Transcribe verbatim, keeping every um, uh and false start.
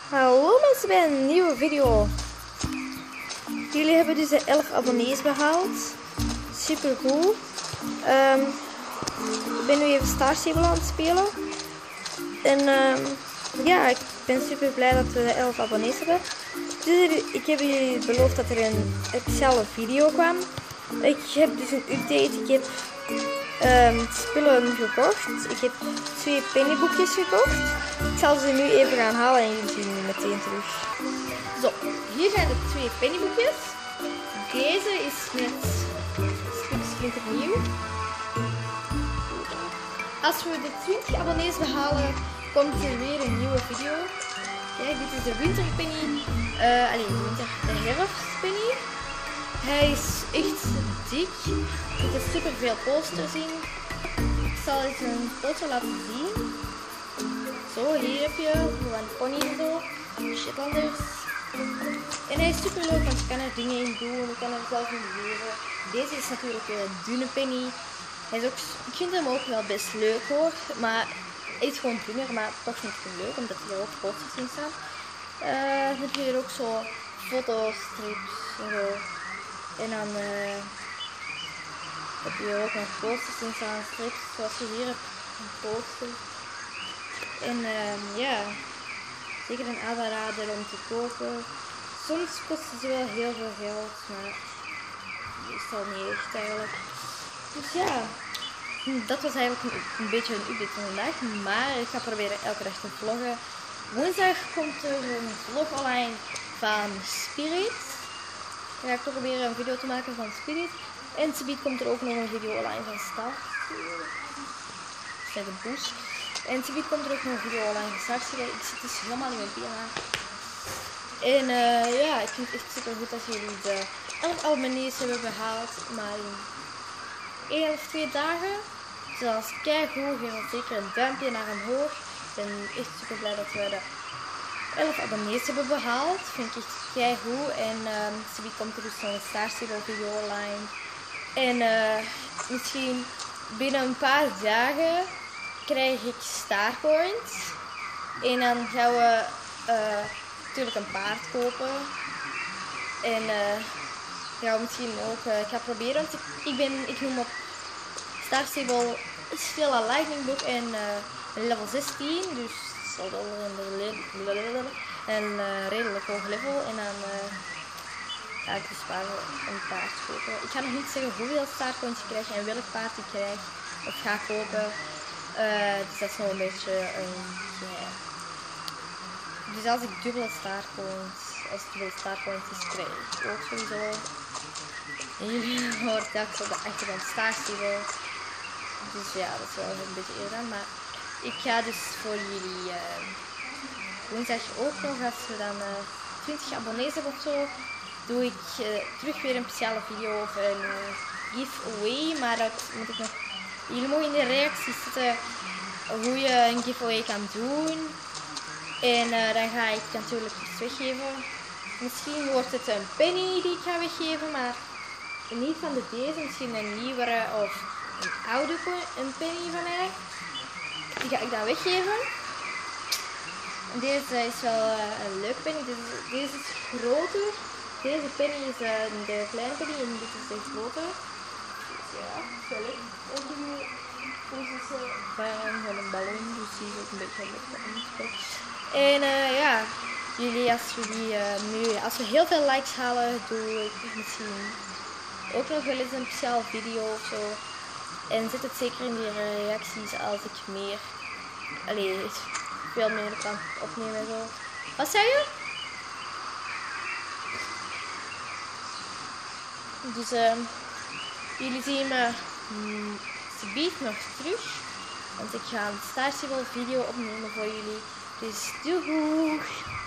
Hallo mensen bij een nieuwe video. Jullie hebben dus de elf abonnees behaald. Super goed. Um, ik ben nu even Star Stable aan het spelen. En um, ja, ik ben super blij dat we de elf abonnees hebben. Dus ik heb jullie beloofd dat er een speciale video kwam. Ik heb dus een update. Ik heb um, spullen gekocht. Ik heb twee pennyboekjes gekocht. Ik zal ze nu even gaan halen en jullie zien meteen terug. Zo, hier zijn de twee pennyboekjes. Deze is net splinternieuw. Als we de twintig abonnees behalen, komt er weer een nieuwe video. Kijk, dit is de winterpenny. Uh, allee, de, winter, de herfstpenny. Hij is echt dik. Er zitten super veel posters in. Ik zal eens een foto laten zien. Zo, hier heb je gewoon pony en zo. Shetlanders. En hij is super leuk, want je kan er dingen in doen. Je kan er zelf in bewegen. Deze is natuurlijk een dunne penny. Hij is ook, ik vind hem ook wel best leuk hoor. Maar hij is gewoon dunner, maar toch niet zo leuk, omdat er ook posters in staan. Uh, dan heb je hier ook zo fotostrips en zo. En dan uh, heb je ook nog posters in staan, strips, zoals je hier hebt, een poster. En uh, ja, zeker een aanrader om te kopen. Soms kosten ze wel heel veel geld, maar meestal niet echt eigenlijk. Dus ja, dat was eigenlijk een, een beetje een update van vandaag, maar ik ga proberen elke dag te vloggen. Woensdag komt er een vlog online van Spirit. Dan ga ik proberen een video te maken van Spirit. En subiet komt er ook nog een video online van Star. Met een push. En subiet komt er ook nog een video online van Star. Ik zit dus helemaal in mijn pyjama. En uh, ja, ik vind het echt super goed dat jullie de elf abonnees hebben behaald. Maar in één of twee dagen. Dus dat is keigoed. Geef ons zeker een duimpje naar omhoog. Ik ben echt super blij dat we de elf abonnees hebben behaald. Vind ik echt keigoed. En um, subiet komt er dus nog een Star Stable video online. En uh, misschien binnen een paar dagen krijg ik Starcoins. En dan gaan we uh, natuurlijk een paard kopen. En uh, gaan we misschien ook uh, gaan proberen. Want ik, ik, ben, ik noem op Star Stable speel al Lightning Book en uh, level zestien. Dus het zal wel een, een uh, redelijk hoog level. En dan uh, ga ik dus maar een paard kopen. Ik ga nog niet zeggen hoeveel Starcoins ik krijg en welk paard ik krijg of ga kopen. Uh, dus dat is nog een beetje een geheim. Dus als ik dubbele Starcoins, als ik dubbele Starcoins is, krijg ik ook sowieso. En jullie hoort dat op de achtergrond Star Stable. Dus ja, dat is wel een beetje eerder. Maar ik ga dus voor jullie uh, woensdag ook nog, als we dan uh, twintig abonnees hebben of zo, doe ik uh, terug weer een speciale video over een uh, giveaway. Maar dat moet ik nog. Jullie mogen in de reacties zetten hoe je een giveaway kan doen. En uh, dan ga ik natuurlijk iets weggeven. Misschien wordt het een penny die ik ga weggeven, maar niet van de deze. Misschien een nieuwere of een oude een penny van mij. Die ga ik dan weggeven. En deze is wel uh, een leuk penny. Deze, deze is groter. Deze penny is uh, de kleine penny en dit is de grote. Dus ja, wel leuk. En die deze is uh, van een ballon, dus die is ook een beetje leuk. En uh, ja, jullie als jullie uh, nu, als we heel veel likes halen, doe ik misschien ook nog wel eens een speciaal video of zo. En zet het zeker in de reacties als ik meer, allee, veel meer kan opnemen en zo. Wat zei je? Dus uh, jullie zien me mm, subiet nog terug. Want ik ga een Star Stable video opnemen voor jullie. Dus doei!